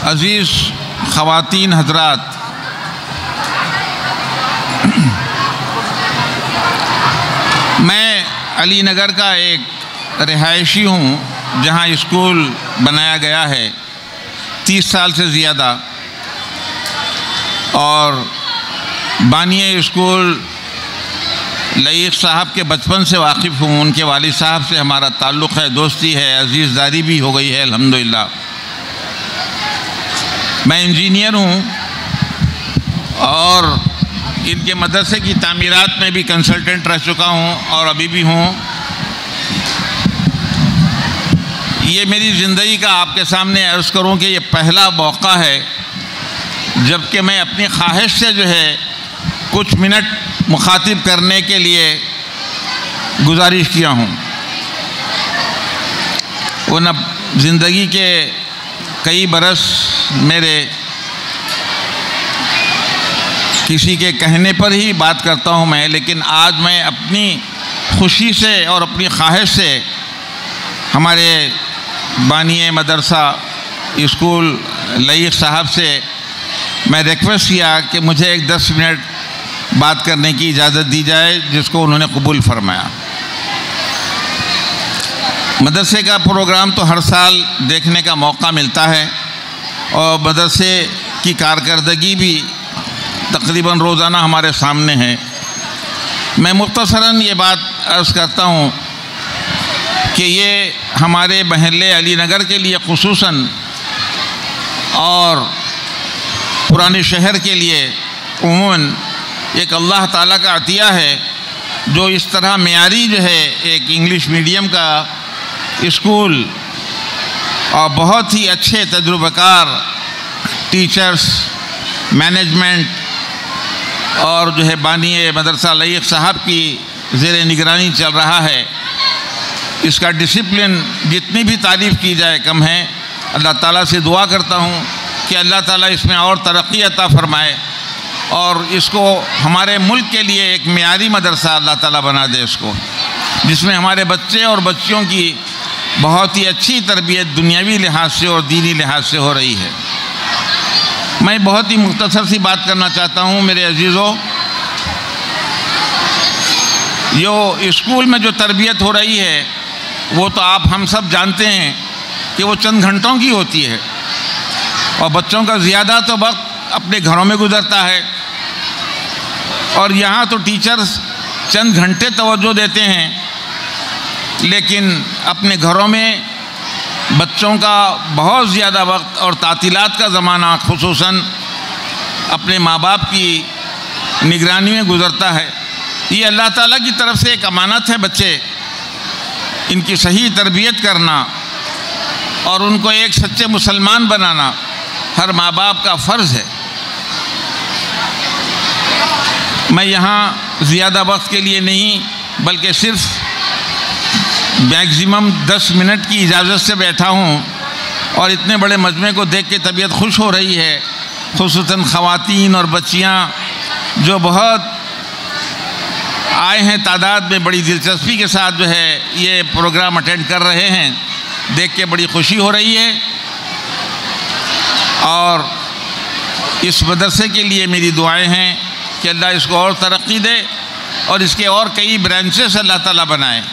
عزیز خواتین حضرات، میں علی نگر کا ایک رہائشی ہوں جہاں اسکول بنایا گیا ہے 30 سال سے زیادہ، اور بانی اسکول لعیق صاحب کے بچپن سے واقف ہوں۔ ان کے والد صاحب سے ہمارا تعلق ہے، دوستی ہے، عزیز داری بھی ہو گئی ہے الحمدللہ۔ میں انجینئر ہوں اور ان کے مدرسے کی تعمیرات میں بھی کنسلٹنٹ رہ چکا ہوں اور ابھی بھی ہوں۔ یہ میری زندگی کا آپ کے سامنے عرض کروں کہ یہ پہلا موقع ہے جب کہ میں اپنی خواہش سے جو ہے کچھ منٹ مخاطب کرنے کے لیے گزارش کیا ہوں، ورنہ زندگی کے کئی برس میرے کسی کے کہنے پر ہی بات کرتا ہوں میں، لیکن آج میں اپنی خوشی سے اور اپنی خواہش سے ہمارے بانی مدرسہ اسکول لعیق صاحب سے میں ریکویسٹ کیا کہ مجھے ایک 10 منٹ بات کرنے کی اجازت دی جائے، جس کو انہوں نے قبول فرمایا۔ مدرسے کا پروگرام تو ہر سال دیکھنے کا موقع ملتا ہے اور مدرسے کی کارکردگی بھی تقریباً روزانہ ہمارے سامنے ہے۔ میں مختصراً یہ بات عرض کرتا ہوں کہ یہ ہمارے محلے علی نگر کے لیے خصوصاً اور پرانے شہر کے لیے عموماً ایک اللہ تعالیٰ کا عطیہ ہے، جو اس طرح معیاری جو ہے ایک انگلش میڈیم کا اسکول اور بہت ہی اچھے تجربہ کار ٹیچرز، مینجمنٹ اور جو ہے بانی مدرسہ لعیق صاحب کی زیر نگرانی چل رہا ہے۔ اس کا ڈسپلن جتنی بھی تعریف کی جائے کم ہے۔ اللہ تعالیٰ سے دعا کرتا ہوں کہ اللہ تعالیٰ اس میں اور ترقی عطا فرمائے اور اس کو ہمارے ملک کے لیے ایک معیاری مدرسہ اللہ تعالیٰ بنا دے اس کو، جس میں ہمارے بچے اور بچیوں کی بہت ہی اچھی تربیت دنیاوی لحاظ سے اور دینی لحاظ سے ہو رہی ہے۔ میں بہت ہی مختصر سی بات کرنا چاہتا ہوں میرے عزیزوں۔ جو اسکول میں جو تربیت ہو رہی ہے وہ تو آپ ہم سب جانتے ہیں کہ وہ چند گھنٹوں کی ہوتی ہے، اور بچوں کا زیادہ تو وقت اپنے گھروں میں گزرتا ہے، اور یہاں تو ٹیچرز چند گھنٹے توجہ دیتے ہیں، لیکن اپنے گھروں میں بچوں کا بہت زیادہ وقت اور تعطیلات کا زمانہ خصوصاً اپنے ماں باپ کی نگرانی میں گزرتا ہے۔ یہ اللہ تعالیٰ کی طرف سے ایک امانت ہے، بچے ان کی صحیح تربیت کرنا اور ان کو ایک سچے مسلمان بنانا ہر ماں باپ کا فرض ہے۔ میں یہاں زیادہ وقت کے لیے نہیں بلکہ صرف میکزیمم 10 منٹ کی اجازت سے بیٹھا ہوں، اور اتنے بڑے مجمع کو دیکھ کے طبیعت خوش ہو رہی ہے، خصوصاً خواتین اور بچیاں جو بہت آئے ہیں تعداد میں، بڑی دلچسپی کے ساتھ جو ہے یہ پروگرام اٹینڈ کر رہے ہیں، دیکھ کے بڑی خوشی ہو رہی ہے۔ اور اس مدرسے کے لیے میری دعائیں ہیں کہ اللہ اس کو اور ترقی دے اور اس کے اور کئی برانچز اللہ تعالیٰ بنائے۔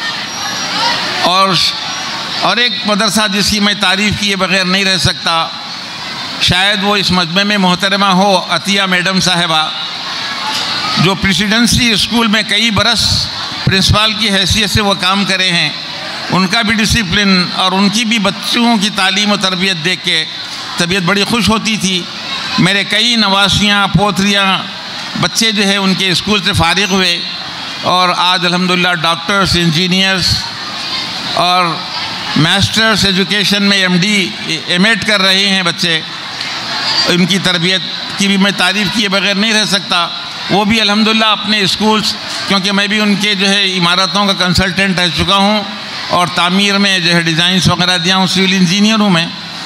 اور ایک مدرسہ جس کی میں تعریف کیے بغیر نہیں رہ سکتا، شاید وہ اس مجمع میں محترمہ ہو عطیہ میڈم صاحبہ، جو پریسیڈنسی اسکول میں کئی برس پرنسپال کی حیثیت سے وہ کام کرے ہیں۔ ان کا بھی ڈسپلن اور ان کی بھی بچوں کی تعلیم و تربیت دیکھ کے طبیعت بڑی خوش ہوتی تھی۔ میرے کئی نواسیاں، پوتریاں، بچے جو ہے ان کے اسکول سے فارغ ہوئے اور آج الحمدللہ ڈاکٹرز، انجینئرز اور ماسٹرز ایجوکیشن میں ایم ڈی ایم ایڈ کر رہے ہیں بچے۔ ان کی تربیت کی بھی میں تعریف کیے بغیر نہیں رہ سکتا۔ وہ بھی الحمدللہ اپنے اسکولز، کیونکہ میں بھی ان کے جو ہے عمارتوں کا کنسلٹنٹ رہ چکا ہوں اور تعمیر میں جو ہے ڈیزائنس وغیرہ دیا ہوں، سول انجینئر ہوں میں۔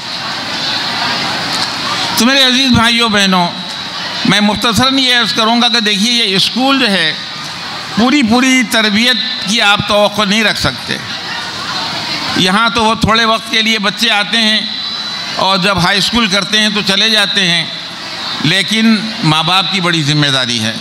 تو میرے عزیز بھائیوں بہنوں، میں مختصراً یہ عرض کروں گا کہ دیکھیے یہ اسکول جو ہے پوری تربیت کی آپ توقع نہیں رکھ سکتے۔ یہاں تو وہ تھوڑے وقت کے لیے بچے آتے ہیں اور جب ہائی اسکول کرتے ہیں تو چلے جاتے ہیں، لیکن ماں باپ کی بڑی ذمہ داری ہے۔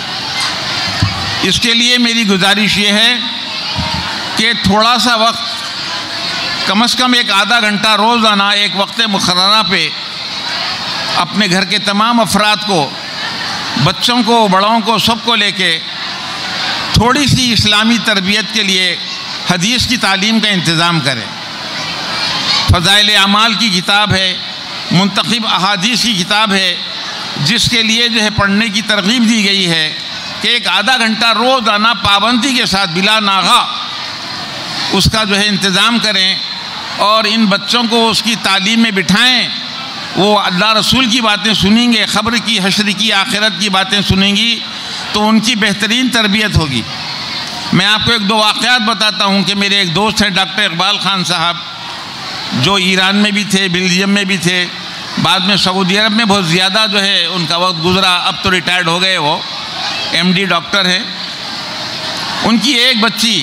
اس کے لیے میری گزارش یہ ہے کہ تھوڑا سا وقت، کم از کم ایک آدھا گھنٹہ روزانہ ایک وقت مقررہ پہ اپنے گھر کے تمام افراد کو، بچوں کو، بڑوں کو، سب کو لے کے تھوڑی سی اسلامی تربیت کے لیے حدیث کی تعلیم کا انتظام کریں۔ فضائل اعمال کی کتاب ہے، منتخب احادیث کی کتاب ہے، جس کے لیے جو ہے پڑھنے کی ترغیب دی گئی ہے کہ ایک آدھا گھنٹہ روزانہ پابندی کے ساتھ بلا ناغہ اس کا جو ہے انتظام کریں، اور ان بچوں کو اس کی تعلیم میں بٹھائیں۔ وہ اللہ رسول کی باتیں سنیں گے، خبر کی، حشر کی، آخرت کی باتیں سنیں گی، تو ان کی بہترین تربیت ہوگی۔ میں آپ کو ایک دو واقعات بتاتا ہوں کہ میرے ایک دوست ہیں ڈاکٹر اقبال خان صاحب، جو ایران میں بھی تھے، بیلجیم میں بھی تھے، بعد میں سعودی عرب میں بہت زیادہ جو ہے ان کا وقت گزرا، اب تو ریٹائرڈ ہو گئے، وہ MD ڈاکٹر ہیں۔ ان کی ایک بچی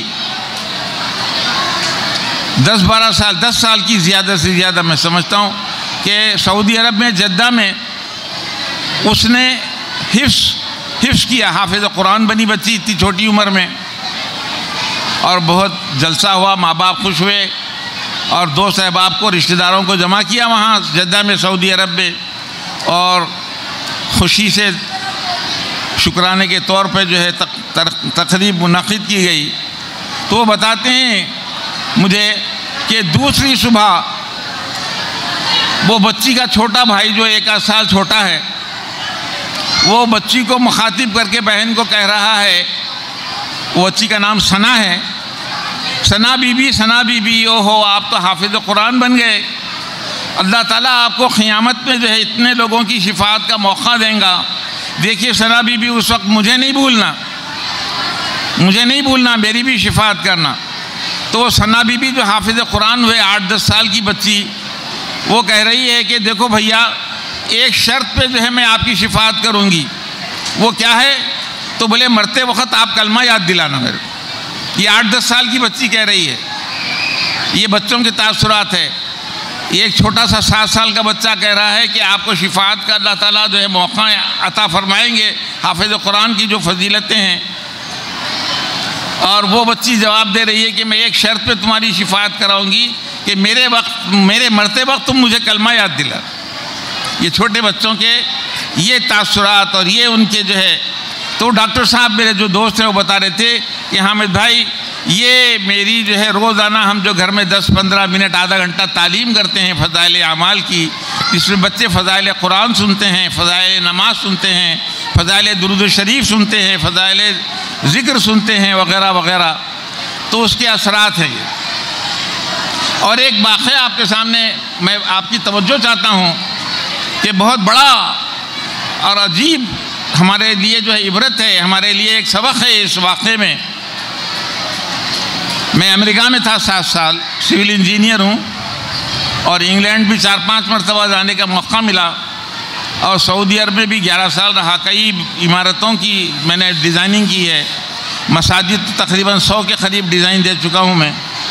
10 سال کی، زیادہ سے زیادہ میں سمجھتا ہوں کہ سعودی عرب میں جدہ میں اس نے حفظ کیا، حافظ قرآن بنی بچی اتنی چھوٹی عمر میں، اور بہت جلسہ ہوا، ماں باپ خوش ہوئے، اور دوست احباب کو، رشتہ داروں کو جمع کیا وہاں جدہ میں، سعودی عرب میں، اور خوشی سے شکرانے کے طور پہ جو ہے تقریب منعقد کی گئی۔ تو وہ بتاتے ہیں مجھے کہ دوسری صبح وہ بچی کا چھوٹا بھائی جو 1 سال چھوٹا ہے، وہ بچی کو مخاطب کر کے بہن کو کہہ رہا ہے، وہ بچی کا نام ثنا ہے، ثنا بی بی او ہو، آپ تو حافظ قرآن بن گئے، اللہ تعالیٰ آپ کو قیامت میں جو ہے اتنے لوگوں کی شفاعت کا موقع دیں گا۔ دیکھیے ثنا بی بی، اس وقت مجھے نہیں بھولنا، میری بھی شفاعت کرنا۔ تو ثنا بی بی جو حافظ قرآن ہوئے، 8-10 سال کی بچی، وہ کہہ رہی ہے کہ دیکھو بھیا، ایک شرط پہ جو ہے میں آپ کی شفاعت کروں گی۔ وہ کیا ہے؟ تو بولے مرتے وقت آپ کلمہ یاد دلانا میرے۔ یہ 8-10 سال کی بچی کہہ رہی ہے۔ یہ بچوں کے تاثرات ہے۔ یہ ایک چھوٹا سا 7 سال کا بچہ کہہ رہا ہے کہ آپ کو شفاعت کا اللہ تعالیٰ جو ہے موقع عطا فرمائیں گے، حافظ قرآن کی جو فضیلتیں ہیں۔ اور وہ بچی جواب دے رہی ہے کہ میں ایک شرط پہ تمہاری شفاعت کراؤں گی کہ میرے مرتے وقت تم مجھے کلمہ یاد دلا۔ یہ چھوٹے بچوں کے یہ تاثرات اور یہ ان کے جو ہے، تو ڈاکٹر صاحب میرے جو دوست ہیں وہ بتا رہے تھے کہ حامد بھائی، یہ میری جو ہے روزانہ ہم جو گھر میں 10-15 منٹ، آدھا گھنٹہ تعلیم کرتے ہیں فضائل اعمال کی، جس میں بچے فضائل قرآن سنتے ہیں، فضائل نماز سنتے ہیں، فضائل درود شریف سنتے ہیں، فضائل ذکر سنتے ہیں، وغیرہ وغیرہ، تو اس کے اثرات ہیں یہ۔ اور ایک واقعہ آپ کے سامنے میں آپ کی توجہ چاہتا ہوں کہ بہت بڑا اور عجیب ہمارے لیے جو ہے عبرت ہے، ہمارے لیے ایک سبق ہے اس واقعے میں۔ میں امریکہ میں تھا 7 سال، سول انجینئر ہوں، اور انگلینڈ بھی 4-5 مرتبہ جانے کا موقع ملا، اور سعودی عرب میں بھی 11 سال رہا۔ کئی عمارتوں کی میں نے ڈیزائننگ کی ہے، مساجد تقریباً 100 کے قریب ڈیزائن دے چکا ہوں میں۔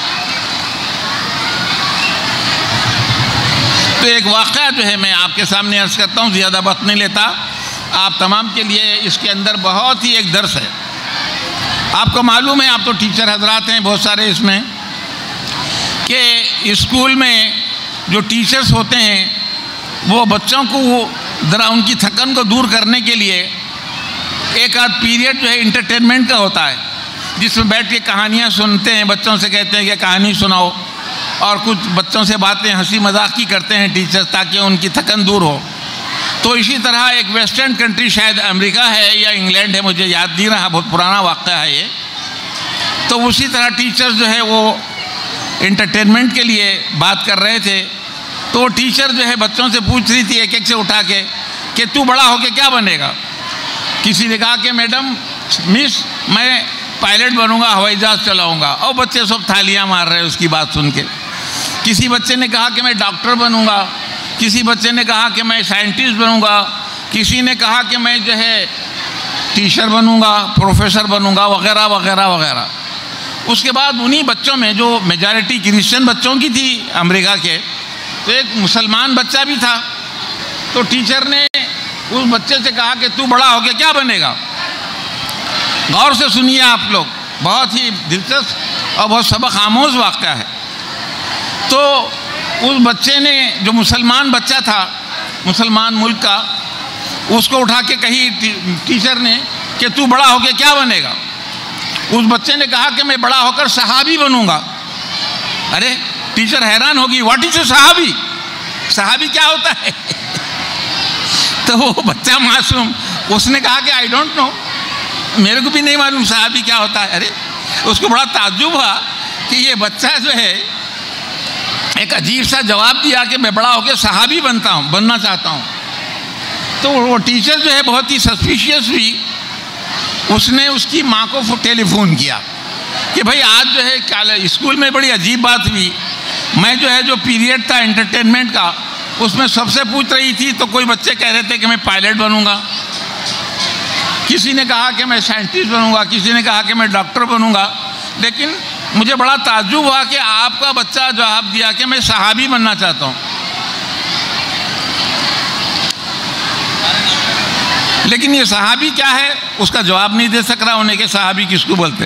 تو ایک واقعہ جو ہے میں آپ کے سامنے عرض کرتا ہوں، زیادہ وقت نہیں لیتا، آپ تمام کے لیے اس کے اندر بہت ہی ایک درس ہے۔ آپ کو معلوم ہے، آپ تو ٹیچر حضرات ہیں بہت سارے اس میں، کہ اسکول میں جو ٹیچرز ہوتے ہیں وہ بچوں کو ذرا ان کی تھکن کو دور کرنے کے لیے ایک آدھ پیریڈ جو ہے انٹرٹینمنٹ کا ہوتا ہے، جس میں بیٹھ کے کہانیاں سنتے ہیں، بچوں سے کہتے ہیں کہ کہانی سناؤ، اور کچھ بچوں سے باتیں ہنسی مذاق کی کرتے ہیں ٹیچر، تاکہ ان کی تھکن دور ہو۔ تو اسی طرح ایک ویسٹرن کنٹری، شاید امریکہ ہے یا انگلینڈ ہے، مجھے یاد نہیں رہا، بہت پرانا واقعہ ہے یہ۔ تو اسی طرح ٹیچرز جو ہے وہ انٹرٹینمنٹ کے لیے بات کر رہے تھے، تو وہ ٹیچر جو ہے بچوں سے پوچھ رہی تھی ایک ایک سے اٹھا کے کہ تو بڑا ہو کے کیا بنے گا؟ کسی نے کہا کہ میڈم، مس، میں پائلٹ بنوں گا، ہوائی جہاز چلاؤں گا، اور بچے سب تھالیاں مار رہے اس کی بات سن کے۔ کسی بچے نے کہا کہ میں ڈاکٹر بنوں گا، کسی بچے نے کہا کہ میں سائنٹسٹ بنوں گا، کسی نے کہا کہ میں جو ہے ٹیچر بنوں گا، پروفیسر بنوں گا، وغیرہ وغیرہ وغیرہ۔ اس کے بعد انہی بچوں میں جو میجارٹی کرسچن بچوں کی تھی امریکہ کے، تو ایک مسلمان بچہ بھی تھا. تو ٹیچر نے اس بچے سے کہا کہ تو بڑا ہو کے کیا بنے گا. غور سے سنیے آپ لوگ، بہت ہی دلچسپ اور بہت سبق آموز واقعہ ہے. تو اس بچے نے، جو مسلمان بچہ تھا مسلمان ملک کا، اس کو اٹھا کے کہی ٹیچر نے کہ تو بڑا ہو کے کیا بنے گا. اس بچے نے کہا کہ میں بڑا ہو کر صحابی بنوں گا. ارے ٹیچر حیران ہوگی، واٹ از اے صحابی؟ صحابی کیا ہوتا ہے؟ تو وہ بچہ معصوم، اس نے کہا کہ آئی ڈونٹ نو، میرے کو بھی نہیں معلوم صحابی کیا ہوتا ہے. ارے اس کو بڑا تعجب ہوا کہ یہ بچہ جو ہے ایک عجیب سا جواب دیا کہ میں بڑا ہو کے صحابی بننا چاہتا ہوں. تو وہ ٹیچر جو ہے بہت ہی سسپیشیس ہوئی. اس نے اس کی ماں کو ٹیلی فون کیا کہ بھائی آج جو ہے اسکول میں بڑی عجیب بات ہوئی. میں جو ہے جو پیریڈ تھا انٹرٹینمنٹ کا، اس میں سب سے پوچھ رہی تھی تو کوئی بچے کہہ رہے تھے کہ میں پائلٹ بنوں گا، کسی نے کہا کہ میں سائنٹسٹ بنوں گا، کسی نے کہا کہ میں ڈاکٹر بنوں گا. لیکن مجھے بڑا تعجب ہوا کہ آپ کا بچہ جواب دیا کہ میں صحابی بننا چاہتا ہوں. لیکن یہ صحابی کیا ہے اس کا جواب نہیں دے سک رہا ہونے کہ صحابی کس کو بولتے.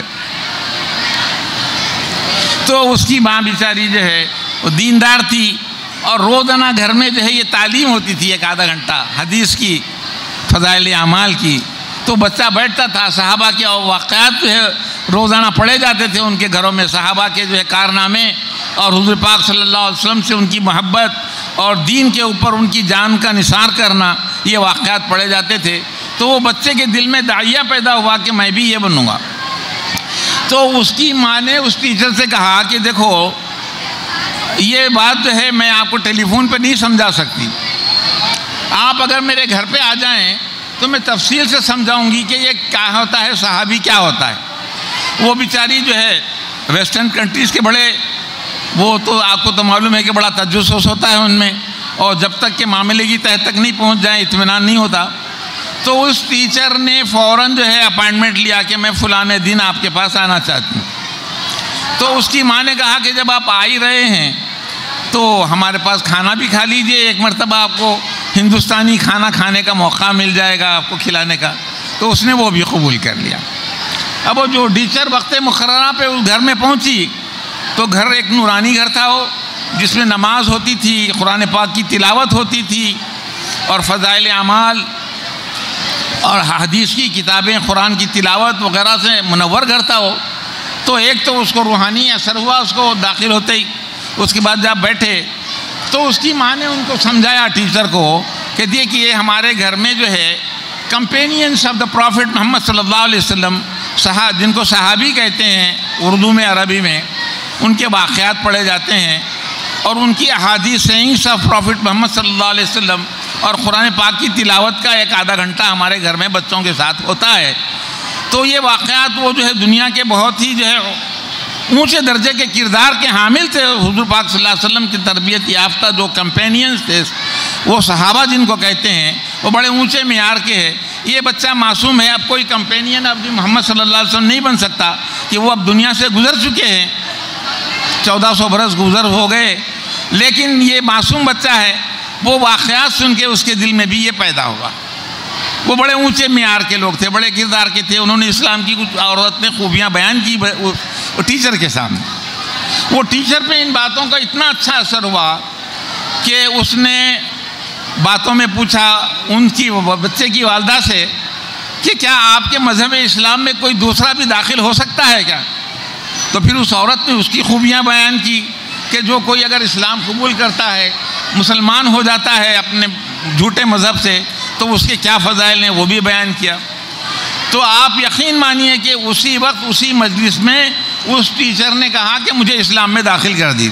تو اس کی ماں بیچاری جو ہے وہ دیندار تھی، اور روزانہ گھر میں جو ہے یہ تعلیم ہوتی تھی 1 آدھا گھنٹہ حدیث کی، فضائل اعمال کی. تو بچہ بیٹھتا تھا، صحابہ کے واقعات جو ہے روزانہ پڑھے جاتے تھے ان کے گھروں میں، صحابہ کے جو ہے کارنامے اور حضور پاک صلی اللہ علیہ وسلم سے ان کی محبت اور دین کے اوپر ان کی جان کا نثار کرنا، یہ واقعات پڑھے جاتے تھے. تو وہ بچے کے دل میں داعیہ پیدا ہوا کہ میں بھی یہ بنوں گا. تو اس کی ماں نے اس ٹیچر سے کہا کہ دیکھو یہ بات جو ہے میں آپ کو ٹیلی فون پہ نہیں سمجھا سکتی، آپ اگر میرے گھر پہ آ جائیں تو میں تفصیل سے سمجھاؤں گی کہ یہ کیا ہوتا ہے، صحابی کیا ہوتا ہے. وہ بیچاری جو ہے ویسٹرن کنٹریز کے بڑے، وہ تو آپ کو تو معلوم ہے کہ بڑا تجسس ہوتا ہے ان میں، اور جب تک کہ معاملے کی تہ تک نہیں پہنچ جائیں اطمینان نہیں ہوتا. تو اس ٹیچر نے فوراً جو ہے اپائنٹمنٹ لیا کہ میں فلانے دن آپ کے پاس آنا چاہتی ہوں. تو اس کی ماں نے کہا کہ جب آپ آ ہی رہے ہیں تو ہمارے پاس کھانا بھی کھا لیجئے، ایک مرتبہ آپ کو ہندوستانی کھانا کھانے کا موقع مل جائے گا آپ کو کھلانے کا. تو اس نے وہ بھی قبول کر لیا. اب وہ جو ٹیچر وقت مقررہ پہ اس گھر میں پہنچی تو گھر ایک نورانی گھر تھا وہ، جس میں نماز ہوتی تھی، قرآن پاک کی تلاوت ہوتی تھی، اور فضائل اعمال اور حدیث کی کتابیں، قرآن کی تلاوت وغیرہ سے منور گھر تھا وہ. تو ایک تو اس کو روحانی اثر ہوا اس کو داخل ہوتے ہی. اس کے بعد جب بیٹھے تو اس کی ماں نے ان کو سمجھایا ٹیچر کو کہ دیکھیے ہمارے گھر میں جو ہے companions of the prophet Muhammad صلی اللہ علیہ وسلم، جن کو صحابی کہتے ہیں اردو میں عربی میں، ان کے واقعات پڑھے جاتے ہیں، اور ان کی احادیث سینگس آف پروفٹ محمد صلی اللہ علیہ وسلم اور قرآن پاک کی تلاوت کا 1 آدھا گھنٹہ ہمارے گھر میں بچوں کے ساتھ ہوتا ہے. تو یہ واقعات وہ جو ہے دنیا کے بہت ہی جو ہے اونچے درجے کے کردار کے حامل تھے. حضور پاک صلی اللہ علیہ وسلم کی تربیت یافتہ جو کمپینینز تھے، وہ صحابہ جن کو کہتے ہیں، وہ بڑے اونچے معیار کے ہیں. یہ بچہ معصوم ہے، اب کوئی کمپینین اب محمد صلی اللہ علیہ وسلم نہیں بن سکتا کہ وہ اب دنیا سے گزر چکے ہیں، 1400 برس گزر ہو گئے. لیکن یہ معصوم بچہ ہے، وہ واقعات سن کے اس کے دل میں بھی یہ پیدا ہوا. وہ بڑے اونچے معیار کے لوگ تھے، بڑے کردار کے تھے. انہوں نے اسلام کی کچھ عورت نے خوبیاں بیان کی ٹیچر کے سامنے. وہ ٹیچر پہ ان باتوں کا اتنا اچھا اثر ہوا کہ اس نے باتوں میں پوچھا ان کی بچے کی والدہ سے کہ کیا آپ کے مذہب اسلام میں کوئی دوسرا بھی داخل ہو سکتا ہے کیا؟ تو پھر اس عورت نے اس کی خوبیاں بیان کی کہ جو کوئی اگر اسلام قبول کرتا ہے، مسلمان ہو جاتا ہے اپنے جھوٹے مذہب سے، تو اس کے کیا فضائل ہیں وہ بھی بیان کیا. تو آپ یقین مانیے کہ اسی وقت اسی مجلس میں اس ٹیچر نے کہا کہ مجھے اسلام میں داخل کر دی،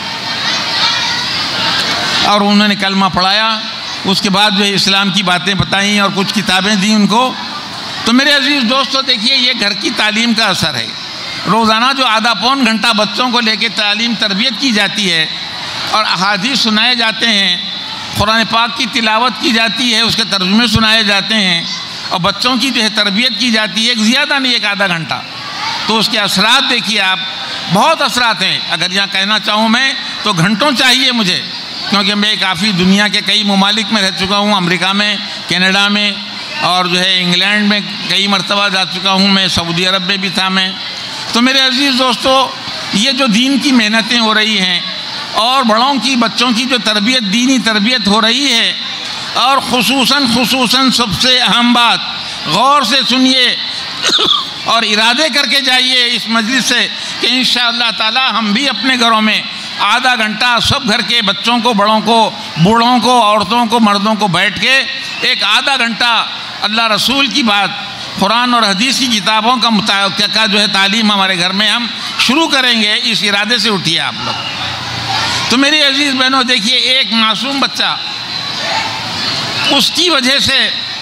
اور انہوں نے کلمہ پڑھایا. اس کے بعد جو ہے اسلام کی باتیں بتائیں اور کچھ کتابیں دیں ان کو. تو میرے عزیز دوستو دیکھیے یہ گھر کی تعلیم کا اثر ہے. روزانہ جو آدھا پون گھنٹہ بچوں کو لے کے تعلیم تربیت کی جاتی ہے اور احادیث سنائے جاتے ہیں، قرآن پاک کی تلاوت کی جاتی ہے، اس کے ترجمے سنائے جاتے ہیں، اور بچوں کی جو ہے تربیت کی جاتی ہے، ایک زیادہ نہیں 1 آدھا گھنٹہ. تو اس کے اثرات دیکھیے آپ، بہت اثرات ہیں. اگر یہاں کہنا چاہوں میں تو گھنٹوں چاہیے مجھے کیونکہ میں کافی دنیا کے کئی ممالک میں رہ چکا ہوں، امریکہ میں، کینیڈا میں، اور جو ہے انگلینڈ میں کئی مرتبہ جا چکا ہوں میں، سعودی عرب میں بھی تھا میں. تو میرے عزیز دوستو، یہ جو دین کی محنتیں ہو رہی ہیں اور بڑوں کی بچوں کی جو تربیت، دینی تربیت ہو رہی ہے، اور خصوصاً سب سے اہم بات، غور سے سنیے اور ارادے کر کے جائیے اس مجلس سے کہ انشاءاللہ تعالی ہم بھی اپنے گھروں میں آدھا گھنٹہ سب گھر کے بچوں کو، بڑوں کو، بوڑھوں کو، عورتوں کو، مردوں کو بیٹھ کے ایک آدھا گھنٹہ اللہ رسول کی بات، قرآن اور حدیث کی کتابوں کا جو ہے تعلیم ہمارے گھر میں ہم شروع کریں گے. اس ارادے سے اٹھیے آپ لوگ. تو میری عزیز بہنوں، دیکھیے، ایک معصوم بچہ، اس کی وجہ سے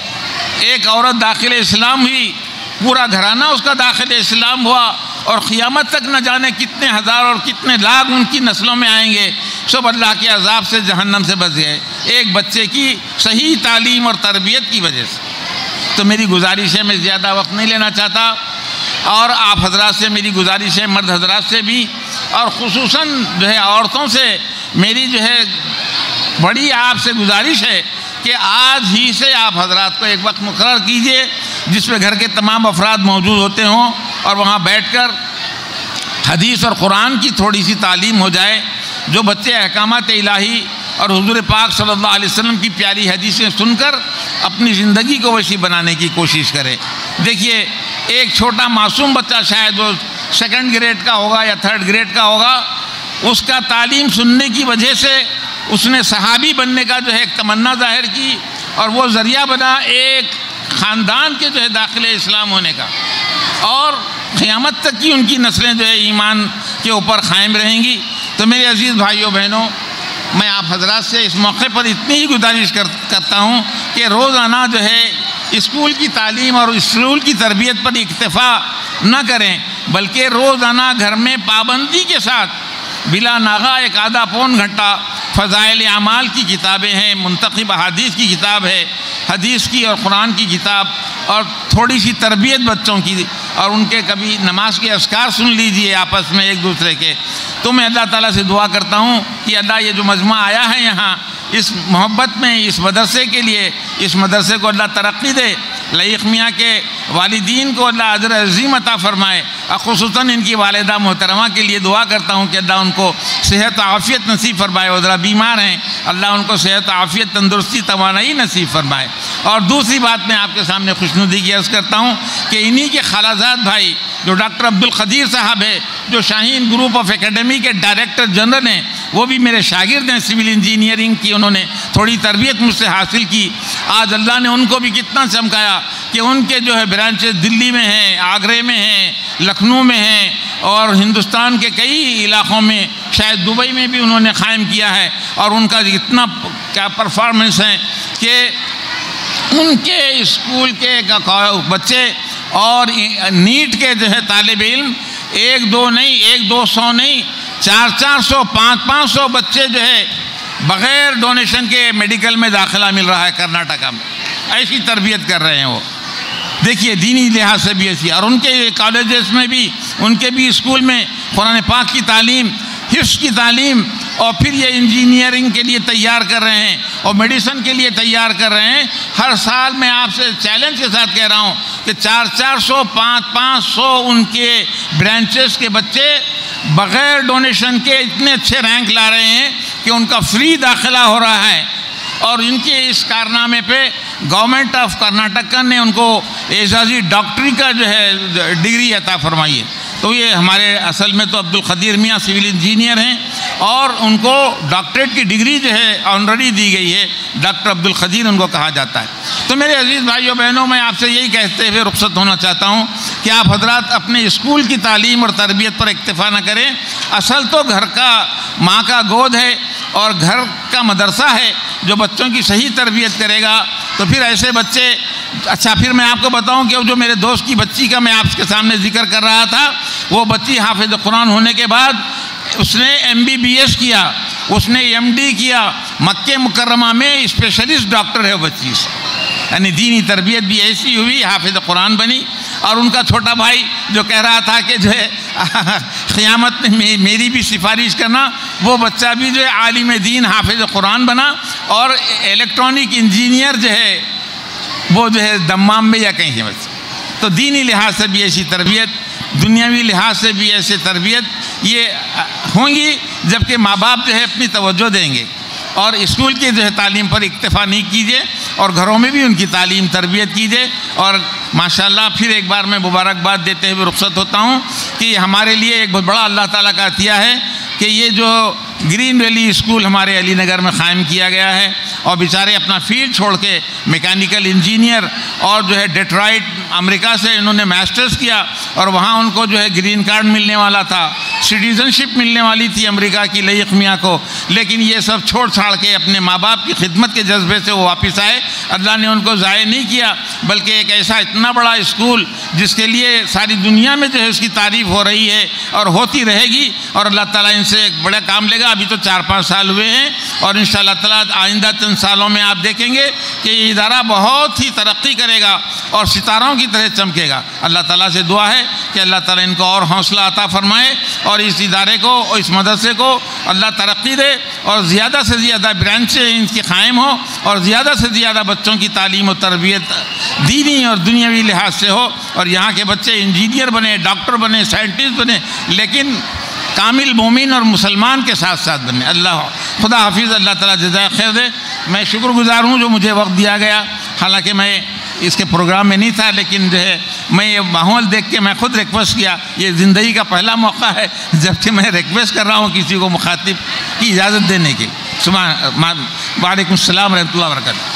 ایک عورت داخل اسلام ہوئی، پورا گھرانہ اس کا داخل اسلام ہوا، اور قیامت تک نہ جانے کتنے ہزار اور کتنے لاکھ ان کی نسلوں میں آئیں گے، سب اللہ کے عذاب سے، جہنم سے بچ گئے ایک بچے کی صحیح تعلیم اور تربیت کی وجہ سے. تو میری گزارش ہے، میں زیادہ وقت نہیں لینا چاہتا، اور آپ حضرات سے میری گزارش ہے، مرد حضرات سے بھی، اور خصوصاً جو ہے عورتوں سے میری جو ہے بڑی آپ سے گزارش ہے کہ آج ہی سے آپ حضرات کو ایک وقت مقرر کیجئے جس میں گھر کے تمام افراد موجود ہوتے ہوں، اور وہاں بیٹھ کر حدیث اور قرآن کی تھوڑی سی تعلیم ہو جائے. جو بچے احکامات الہی اور حضور پاک صلی اللہ علیہ وسلم کی پیاری حدیثیں سن کر اپنی زندگی کو وسیع بنانے کی کوشش کرے. دیکھیے، ایک چھوٹا معصوم بچہ، شاید وہ 2 گریڈ کا ہوگا یا 3 گریڈ کا ہوگا، اس کا تعلیم سننے کی وجہ سے اس نے صحابی بننے کا جو ہے ایک تمنا ظاہر کی، اور وہ ذریعہ بنا ایک خاندان کے جو ہے داخل اسلام ہونے کا، اور قیامت تک کی ان کی نسلیں جو ہے ایمان کے اوپر قائم رہیں گی. تو میرے عزیز بھائیوں بہنوں، میں آپ حضرات سے اس موقع پر اتنی ہی گزارش کرتا ہوں کہ روزانہ جو ہے اسکول کی تعلیم اور اسکول کی تربیت پر اکتفا نہ کریں، بلکہ روزانہ گھر میں پابندی کے ساتھ بلا ناغہ ایک آدھا پون گھنٹہ فضائل اعمال کی کتابیں ہیں، منتخب احادیث کی کتاب ہے، حدیث کی اور قرآن کی کتاب، اور تھوڑی سی تربیت بچوں کی، اور ان کے کبھی نماز کے اذکار سن لیجئے آپس میں ایک دوسرے کے. تو میں اللہ تعالیٰ سے دعا کرتا ہوں کہ اللہ یہ جو مجمع آیا ہے یہاں اس محبت میں، اس مدرسے کے لیے، اس مدرسے کو اللہ ترقی دے، لائق میاں کے والدین کو اللہ اجر عظیم عطا فرمائے، اور خصوصاً ان کی والدہ محترمہ کے لیے دعا کرتا ہوں کہ اللہ ان کو صحت و عافیت نصیب فرمائے. وہ ذرا بیمار ہیں، اللہ ان کو صحت و عافیت، تندرستی، توانائی نصیب فرمائے. اور دوسری بات میں آپ کے سامنے خوشنودی کی عرض کرتا ہوں کہ انہی کے خالازاد بھائی جو ڈاکٹر عبدالقدیر صاحب ہے، جو شاہین گروپ آف اکیڈمی کے ڈائریکٹر جنرل ہیں، وہ بھی میرے شاگرد ہیں. سول انجینئرنگ کی انہوں نے تھوڑی تربیت مجھ سے حاصل کی. آج اللہ نے ان کو بھی کتنا چمکایا کہ ان کے جو ہے برانچز دلی میں ہیں، آگرے میں ہیں، لکھنؤ میں ہیں، اور ہندوستان کے کئی علاقوں میں، شاید دبئی میں بھی انہوں نے قائم کیا ہے. اور ان کا اتنا کیا پرفارمنس ہے کہ ان کے اسکول کے بچے اور نیٹ کے جو ہے طالب علم 1-2 نہیں، 100-200 نہیں، 400-400 500-500 بچے جو ہے بغیر ڈونیشن کے میڈیکل میں داخلہ مل رہا ہے کرناٹکا میں. ایسی تربیت کر رہے ہیں وہ. دیکھیے، دینی لحاظ سے بھی ایسی، اور ان کے کالجز میں بھی، ان کے بھی اسکول میں قرآن پاک کی تعلیم، حفظ کی تعلیم، اور پھر یہ انجینئرنگ کے لیے تیار کر رہے ہیں اور میڈیسن کے لیے تیار کر رہے ہیں. ہر سال میں آپ سے چیلنج کے ساتھ کہہ رہا ہوں کہ 400-400 500-500 ان کے برانچز کے بچے بغیر ڈونیشن کے اتنے اچھے رینک لا رہے ہیں کہ ان کا فری داخلہ ہو رہا ہے. اور ان کے اس کارنامے پہ گورنمنٹ آف کرناٹکا نے ان کو اعزازی ڈاکٹری کا جو ہے ڈگری عطا فرمائی ہے. تو یہ ہمارے اصل میں تو عبدالقدیر میاں سول انجینئر ہیں، اور ان کو ڈاکٹریٹ کی ڈگری جو ہے آنرری دی گئی ہے، ڈاکٹر عبدالقدیر ان کو کہا جاتا ہے. تو میرے عزیز بھائیوں بہنوں، میں آپ سے یہی کہتے ہوئے رخصت ہونا چاہتا ہوں کہ آپ حضرات اپنے اسکول کی تعلیم اور تربیت پر اکتفا نہ کریں. اصل تو گھر کا ماں کا گود ہے اور گھر کا مدرسہ ہے جو بچوں کی صحیح تربیت کرے گا. تو پھر ایسے بچے، اچھا پھر میں آپ کو بتاؤں کہ جو میرے دوست کی بچی کا میں آپ کے سامنے ذکر کر رہا تھا، وہ بچی حافظ قرآن ہونے کے بعد اس نے MBBS کیا، اس نے MD کیا، مکہ مکرمہ میں اسپیشلسٹ ڈاکٹر ہے وہ بچی سے. یعنی دینی تربیت بھی ایسی ہوئی، حافظ قرآن بنی. اور ان کا چھوٹا بھائی جو کہہ رہا تھا کہ جو ہے قیامت میں میری بھی سفارش کرنا، وہ بچہ بھی جو ہے عالم دین حافظ قرآن بنا اور الیکٹرانک انجینئر جو ہے وہ جو ہے دمام میں یا کہیں ہے بس۔ تو دینی لحاظ سے بھی ایسی تربیت، دنیاوی لحاظ سے بھی ایسی تربیت یہ ہوں گی جبکہ ماں باپ جو ہے اپنی توجہ دیں گے، اور اسکول کی جو ہے تعلیم پر اکتفا نہیں کیجیے اور گھروں میں بھی ان کی تعلیم تربیت کیجیے۔ اور ماشاءاللہ پھر ایک بار میں مبارکباد دیتے ہوئے رخصت ہوتا ہوں کہ ہمارے لیے ایک بہت بڑا اللہ تعالیٰ کا عطیہ ہے کہ یہ جو گرین ویلی اسکول ہمارے علی نگر میں قائم کیا گیا ہے، اور بیچارے اپنا فیلڈ چھوڑ کے میکینیکل انجینئر اور جو ہے ڈیٹرائٹ امریکہ سے انہوں نے ماسٹرز کیا، اور وہاں ان کو جو ہے گرین کارڈ ملنے والا تھا، سٹیزن شپ ملنے والی تھی امریکہ کی لئیق میاں کو، لیکن یہ سب چھوڑ چھاڑ کے اپنے ماں باپ کی خدمت کے جذبے سے وہ واپس آئے۔ اللہ نے ان کو ضائع نہیں کیا، بلکہ ایک ایسا اتنا بڑا اسکول جس کے لیے ساری دنیا میں جو ہے اس کی تعریف ہو رہی ہے اور ہوتی رہے گی، اور اللہ تعالیٰ ان سے ایک بڑا کام لے گا۔ ابھی تو 4-5 سال ہوئے ہیں، اور انشاءاللہ تعالیٰ آئندہ 3 سالوں میں آپ دیکھیں گے کہ یہ ادارہ بہت ہی ترقی کرے گا اور ستاروں کی طرح چمکے گا۔ اللہ تعالیٰ سے دعا ہے کہ اللہ تعالیٰ ان کو اور حوصلہ عطا فرمائے، اور اس ادارے کو اور اس مدرسے کو اللہ ترقی دے، اور زیادہ سے زیادہ برانچیں ان کی قائم ہو، اور زیادہ سے زیادہ بچوں کی تعلیم و تربیت دینی اور دنیاوی لحاظ سے ہو، اور یہاں کے بچے انجینئر بنے، ڈاکٹر بنے، سائنٹسٹ بنے، لیکن کامل مومن اور مسلمان کے ساتھ ساتھ بنے۔ اللہ خدا حافظ، اللہ تعالیٰ جزائے خیر دے۔ میں شکر گزار ہوں جو مجھے وقت دیا گیا، حالانکہ میں اس کے پروگرام میں نہیں تھا، لیکن جو ہے میں یہ ماحول دیکھ کے میں خود ریکویسٹ کیا۔ یہ زندگی کا پہلا موقع ہے جب کہ میں ریکویسٹ کر رہا ہوں کسی کو مخاطب کی اجازت دینے کی۔ وعلیکم السلام ورحمۃ اللہ وبرکاتہ۔